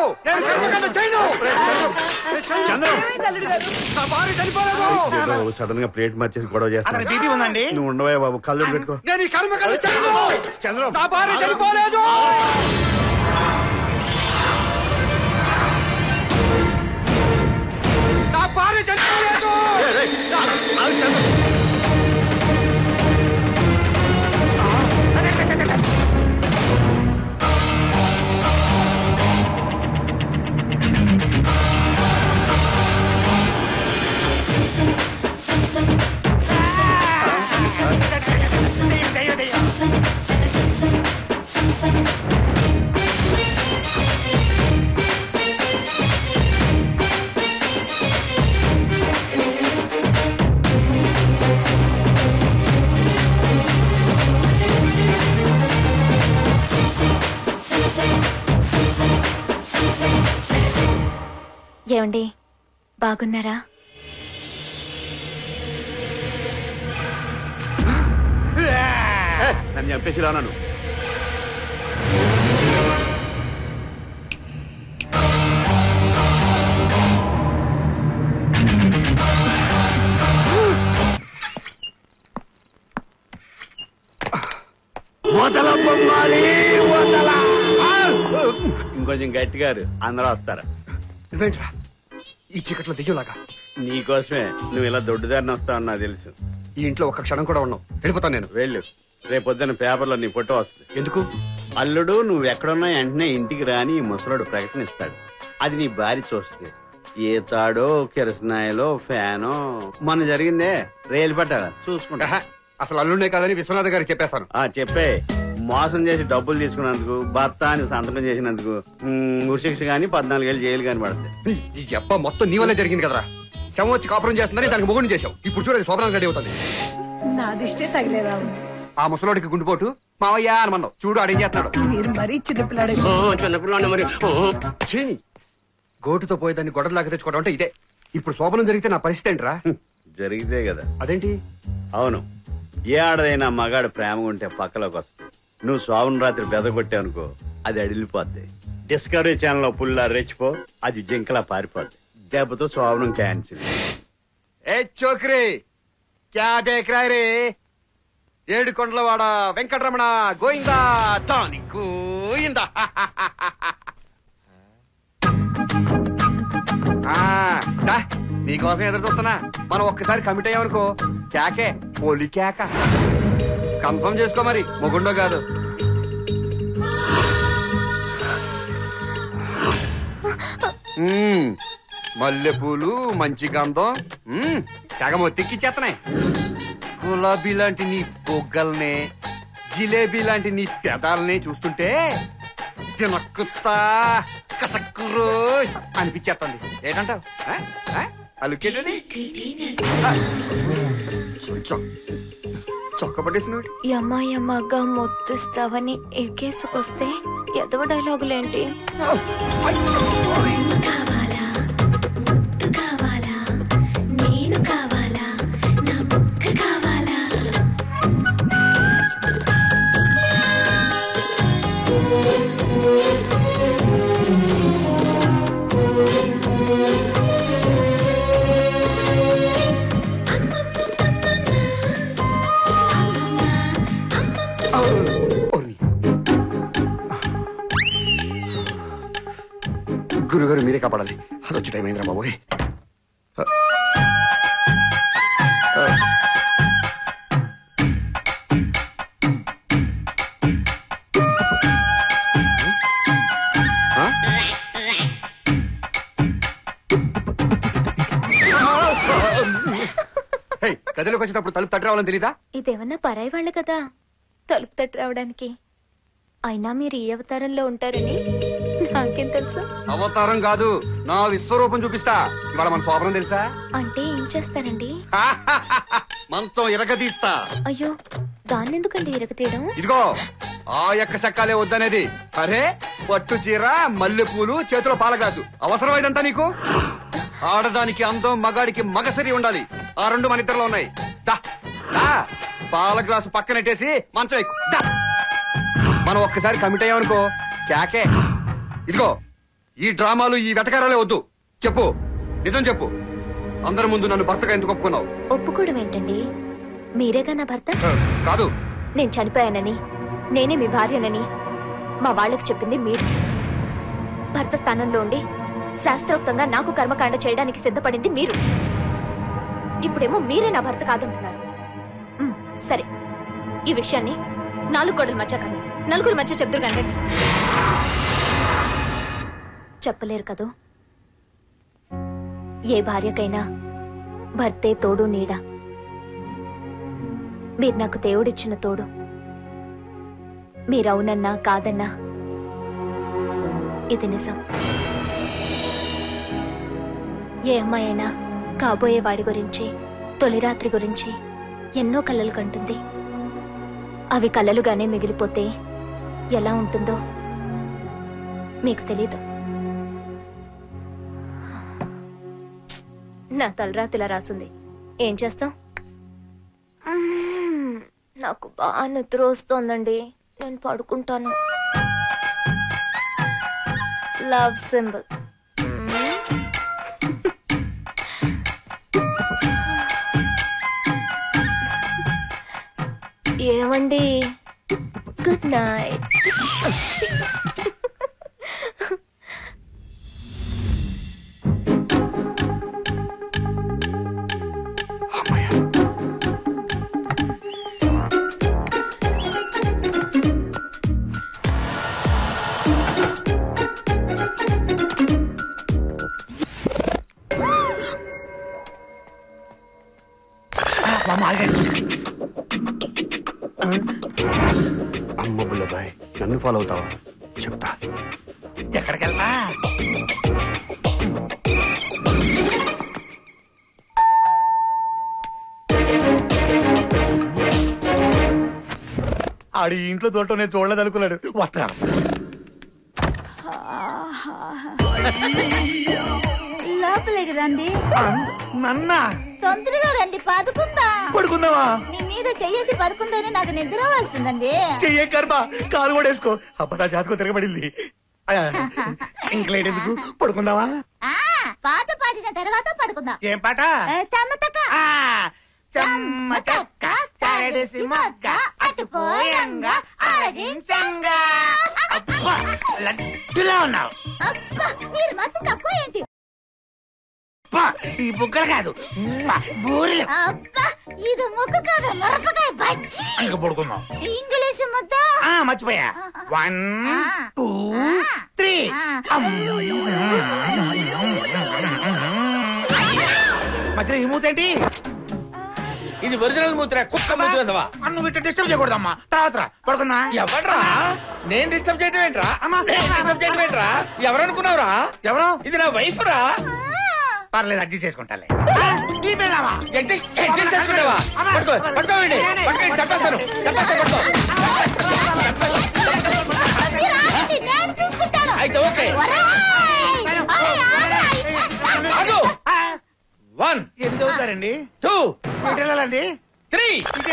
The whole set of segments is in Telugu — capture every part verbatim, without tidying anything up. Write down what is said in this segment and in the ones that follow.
సడన్ గా ప్లేట్ మార్చేసి గొడవ చేస్తాను. నువ్వు ఉండవే బాబు, కళ్ళు పెట్టుకో. చంద్రం చనిపోలేదు. నా భార్య చనిపోలేదు. ఏమండి, బాగున్నారా? నన్ను చంపేసి రాను. ఇంకొంచెం గట్టిగారు, అందరూ వస్తారా? నువ్వేంట్రా ఈ చీకట్లో దెయ్యంలాగా? నీకోసమే నువ్వు ఇలా దొడ్డుదారిని వస్తావు నాకు తెలుసు. ఈ ఇంట్లో ఒక్క క్షణం కూడా ఉన్నావు. వెళ్ళిపోతాను నేను. వెళ్ళు, రేపొద్దున పేపర్లో నీ ఫోటో వస్తుంది. ఎందుకు? అల్లుడు నువ్వు ఎక్కడున్నా వెంటనే ఇంటికి రాని ముసలుడు ప్రకటనిస్తాడు. అది నీ భార్య చూస్తుంది. ఏ తాడో కిరసనాయలో ఫ్యానో మొన్న జరిగిందే రైలు పట్టాలా చూసుకుంటా. అసలు అల్లుడే కాదని విశ్వనాథ్ గారికి చెప్పేస్తాను. ఆ చెప్పే, మోసం చేసి డబ్బులు తీసుకున్నందుకు, భర్త అని సంతకం చేసినందుకు ఉరిశిక్ష గాని పద్నాలుగేళ్ళు జైలు గాని పడతాయి. ఈ అబ్బా మొత్తం నీ వల్లే జరిగింది కదరా. శవం వచ్చి కాపురం చేస్తుందని దానికి మొగుడిని చేసావు. ఇప్పుడు చూడదు శోభనం గడి అవుతుంది. నా దిష్టే తగిలేదా? ఆ ముసలోడికి గుండుపోటు మావయ్య అనమన్నావు. చూడు అడిగి చేస్తున్నాడు. మీరు మరీ చిన్నపిల్లాడు. చిన్నపిల్లాడు మరి. గోటుతో పోయేదాన్ని గొడవలాగా తెచ్చుకోవడం అంటే ఇదే. ఇప్పుడు శోభనం జరిగితే నా పరిస్థితి ఏంట్రా? జరిగితే కదా. అదేంటి? అవును, ఏ ఆడదైనా మగాడు ప్రేమగా ఉంటే పక్కలోకి వస్తుంది. నువ్వు శోభన రాత్రి బెదగొట్టావు అనుకో, అది అడిలిపోద్ది. డిస్కవరీ ఛానల్ లో పుల్లా రెచ్చిపో, అది జింకలా పారిపోద్ది. దెబ్బతో శోభనం క్యాన్సిల్. ఏ చోక్రీ క్యా దేఖ్ రహే రే? ఏడు కొండలవాడ వెంకటరమణ గోయిందా తాని గోయిందా. నీకోసం ఎదురు చూస్తున్నా. మనం ఒక్కసారి కమిట్ అయ్యామనుకో, క్యాకే పోలి క్యాక. కన్ఫర్మ్ చేసుకో మరి, మొగుండో కాదు. మల్లెపూలు మంచి గంధం తెగ మొత్తిక్కిచ్చేస్తున్నాయి. గులాబీ లాంటి నీ బొగ్గల్ని, జిలేబీ లాంటి నీ పెదాలని చూస్తుంటే తినక్కుతా కసక్కురో అనిపించేస్తుంది. ఏంటంటావు? అలుకేటది చొక్క పట్టేసిన యమ్మ యమ్మగా మొత్తిస్తావని ఎక్కేసుకొస్తే ఎదవ డైలాగులేంటి? కావాలా ముద్దు కావాలా నేను కావాలా నా ముక్క కావాలా? గురుగారు మీరే కాపాడాలి. అది వచ్చి టైం అయిందిరా బాబోయ్. గదిలోకి వచ్చేటప్పుడు తలుపు తట్టి రావాలని తెలీదా? ఇదేమన్నా పరాయి వాళ్ళు కదా తలుపు తట్టి రావడానికి. అయినా మీరు ఈ అవతారంలో ఉంటారని నాకేం తెలుసు? అవతారం కాదు, నా విశ్వరూపం చూపిస్తా. ఇవాళ మన శోభనం తెలుసా? అంటే ఏం చేస్తారండి? మంచం ఇరగదీస్తా. అయ్యో, దాన్ని ఎందుకండి ఇరగతీయడం? ఇదిగో ఆ యొక్క సక్కాలే వద్దనేది. అరే పట్టు చీర, మల్లెపూలు, చేతిలో పాల గ్లాసు అవసరమైదంతా నీకు? ఆడదానికి అందం, మగాడికి మగసరి ఉండాలి. ఆ రెండు మన ఇద్దరులో ఉన్నాయి. దా దా పాల గ్లాసు పక్కనెట్టేసి మంచం ఎక్కు. దా మనం ఒక్కసారి కమిట్ అయ్యామనుకో, క్యాకే. ఇదిగో ఈ డ్రామాలు ఈ వెటకారాలే వద్దు. చెప్పు, నిజం చెప్పు. అందరి ముందు నన్ను భర్తగా ఎందుకు ఒప్పుకున్నావు? ఒప్పుకోవడం ఏంటండి? మీరేగా నా భర్త. కాదు, నేను చనిపోయానని, నేనే మీ భార్యనని మా వాళ్ళకి చెప్పింది మీరు. భర్త స్థానంలో ఉండి శాస్త్రోక్తంగా నాకు కర్మకాండ చేయడానికి సిద్ధపడింది మీరు. ఇప్పుడేమో మీరే నా భర్త కాదంటున్నారు. ఉమ్, సరే, ఈ విషయాన్ని నాలుగు గోడల మధ్య కానీ నలుగురు మధ్య చెప్తురు కానీ చెప్పలేరు కదూ. ఏ భార్యకైనా భర్తే తోడు నీడ. మీరు నాకు దేవుడిచ్చిన తోడు. మీరవునన్నా కాదన్నా ఇది నిజం. ఏ అమ్మాయి అయినా కాబోయే వాడి గురించి, తొలి రాత్రి గురించి ఎన్నో కలలు కంటుంది. అవి కలలుగానే మిగిలిపోతే ఎలా ఉంటుందో మీకు తెలీదు. నా తలరాతిలా రాసుంది. ఏం చేస్తాం? నాకు బాగా నిద్ర వస్తోందండి, నేను పడుకుంటాను. Love symbol. ఏమండి, గుడ్ నైట్. అమ్మ బుల్లబాయ్, నన్ను ఫాలో అవుతావా? చెప్తా. ఎక్కడికెళ్ళా? ఆడి ఇంట్లో దూరటం నేను చూడలేదు అనుకున్నాడు. వస్తా. లోపలికి రండి. నన్న తొందరగా రండి, పదుకుందా. పడుకుందావా? మీ మీద చెయ్యేసి పదుకుందని నాకు నిద్ర వస్తుందండి. చెయ్యే కర్మ, కాలు కూడా వేసుకో. అబ్బా, నా జాతకం తిరగబడింది. ఇంకలేడు ఎందుకు? పడుకుందావా? ఆ పాట పాడిన తర్వాత పడుకుందాం. ఏం పాట? తమ్మతక్క చెమ్మ చెక్క చరడేసి మొక్క అటుపోయంగా అరగించంగా. అబ్బా, లడ్డులా ఉన్నావు. అబ్బా, మీరు మాత్రం తక్కువ ఏంటి? ఈ బుగ్గలు కాదు, బూరెలు. అబ్బా, ఇది ముక్కు కాదు, మిరపకాయ బజ్జి. ఇంకా పడుకుందాం. ఇంగ్లీష్ ముద్ద మర్చిపోయా. One two three. మధ్యలో ఈ మూతేంటి? ఇది ఒరిజినల్ మూత్ర, కుక్క మూత్ర. నువ్వు ఇట్లా డిస్టర్బ్ చేయకూడదమ్మా. తర్వాత పడుకుందా. ఎవడ్రా నేను డిస్టర్బ్ చేయటం ఏంట్రా? డిస్టర్బ్ చేయటం ఏంట్రా? ఎవరనుకున్నావురా? ఎవరు? ఇది నా వైఫ్ రా. పర్లేదు, అడ్జస్ట్ చేసుకుంటాలే. చేసుకుంటావా? పట్టుకో, పట్టుకోండి, పట్టుకోండి, చంపేస్తాను, చంపేస్తాను, పట్టుకో. అయితే ఓకే. ఆగు. వన్. ఎన్ని చదువుతారండి? టూ. వెళ్ళాలండి. త్రీ.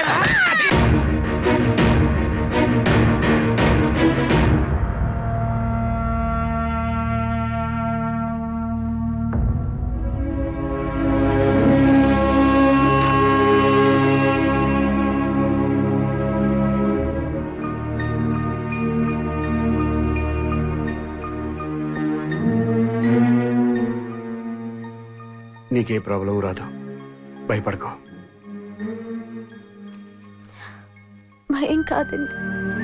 నీకే ప్రాబ్లం రాదు, భయపడకో. భయం కాదండి,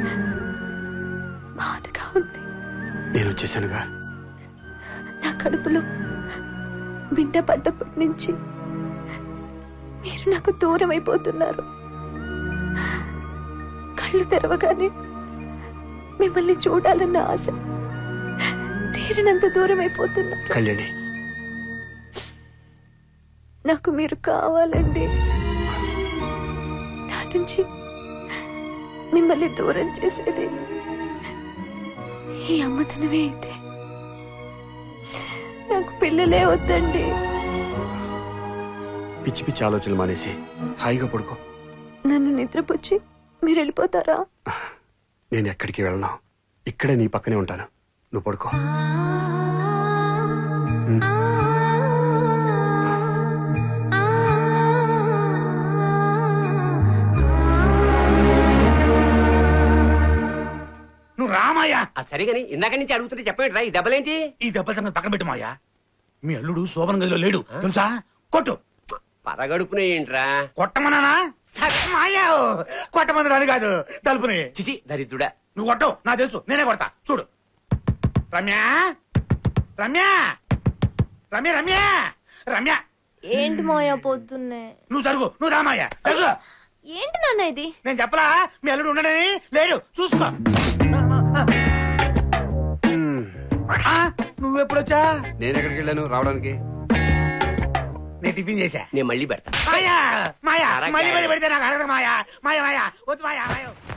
బాధగా ఉంది. నేను వచ్చేసానుగా. నా కడుపులో బిడ్డ పడ్డప్పటి నుంచి మీరు నాకు దూరం అయిపోతున్నారు. కళ్ళు తెరవగానే మిమ్మల్ని చూడాలన్న ఆశ తీరినంత దూరం అయిపోతున్నారు. కళ్యాణి, నాకు మీరు కావాలండి. నా నుంచి మిమ్మల్ని దూరం చేసేది ఈ అమ్మతనమే అయితే నాకు పిల్లలే వద్దండి. పిచ్చి పిచ్చి ఆలోచనలు మానేసి హాయిగా పడుకో. నన్ను నిద్రపుచ్చి మీరు వెళ్ళిపోతారా? నేను ఎక్కడికి వెళ్ళను, ఇక్కడే నీ పక్కనే ఉంటాను. నువ్వు పడుకో. నువ్వు రామాయా. సరిగాని ఇందాక నుంచి అడుగుతుంటే చెప్పేట్రా ఈ దెబ్బలేంటి? ఈ దెబ్బల సంగతి పక్కన పెట్టు మాయా. మీ అల్లుడు శోభన గదిలో లేడు తెలుసా? కొట్టు. పరగడుపునే ఏంట్రా? కొట్టమన్నానా? సరే మాయా, కొట్టమంది రాని కాదు, తలుపుని. చిచి దరిద్రుడా. నువ్వు కొట్టవు, నాకు తెలుసు, నేనే కొడతా చూడు. రమ్యా రమ్యా రమ్య రమ్య రమ్య. ఏంటి మాయా పొద్దున్నే? నువ్వు జరుగు, నువ్వు రామాయా జరుగు. ఏంటి నాన్న ఇది? నేను చెప్పలా మీ అల్లుడు ఉండడని? లేడు, చూసుకో. నువ్వెప్పుడొచ్చా? నేను ఎక్కడికి వెళ్ళాను రావడానికి? నేను టిఫిన్ చేశా. నేను మళ్ళీ పెడతా. మాయా మాయా మళ్ళీ మళ్ళీ పెడితే నాకు అడగదు మాయా. మాయా మాయా వద్దు మాయా మాయా.